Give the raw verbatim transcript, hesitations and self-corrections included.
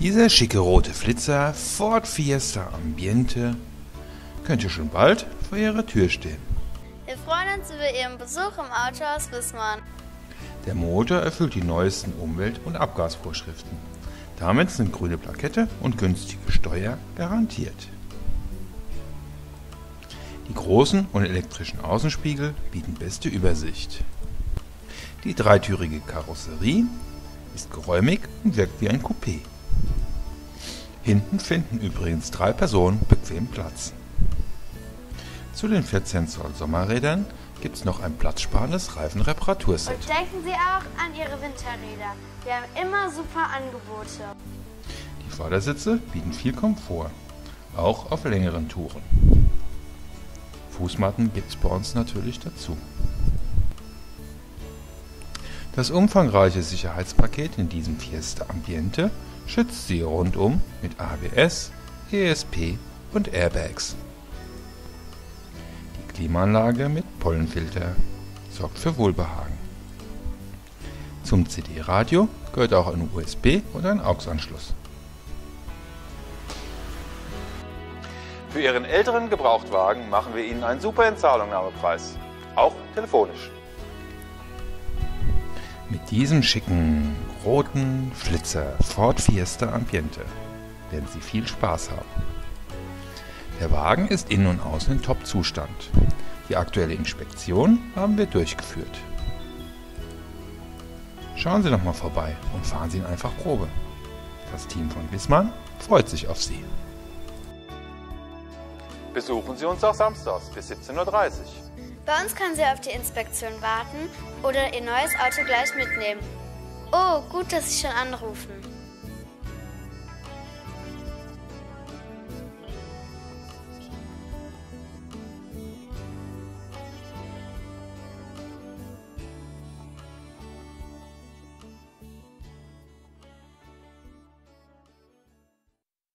Dieser schicke rote Flitzer Ford Fiesta Ambiente könnte schon bald vor Ihrer Tür stehen. Wir freuen uns über Ihren Besuch im Autohaus Wissmann. Der Motor erfüllt die neuesten Umwelt- und Abgasvorschriften. Damit sind grüne Plakette und günstige Steuer garantiert. Die großen und elektrischen Außenspiegel bieten beste Übersicht. Die dreitürige Karosserie ist geräumig und wirkt wie ein Coupé. Hinten finden übrigens drei Personen bequem Platz. Zu den vierzehn Zoll Sommerrädern gibt es noch ein platzsparendes Reifenreparaturset. Und denken Sie auch an Ihre Winterräder. Wir haben immer super Angebote. Die Vordersitze bieten viel Komfort, auch auf längeren Touren. Fußmatten gibt es bei uns natürlich dazu. Das umfangreiche Sicherheitspaket in diesem Fiesta Ambiente schützt Sie rundum mit A B S, E S P und Airbags. Die Klimaanlage mit Pollenfilter sorgt für Wohlbehagen. Zum C D-Radio gehört auch ein U S B und ein A U X-Anschluss. Für Ihren älteren Gebrauchtwagen machen wir Ihnen einen super Entzahlungnahmepreis, auch telefonisch. Mit diesem schicken roten Flitzer Ford Fiesta Ambiente werden Sie viel Spaß haben. Der Wagen ist innen und außen in Top-Zustand. Die aktuelle Inspektion haben wir durchgeführt. Schauen Sie noch mal vorbei und fahren Sie ihn einfach Probe. Das Team von Wissmann freut sich auf Sie. Besuchen Sie uns auch samstags bis siebzehn Uhr dreißig. Bei uns können Sie auf die Inspektion warten oder Ihr neues Auto gleich mitnehmen. Oh, gut, dass Sie schon anrufen.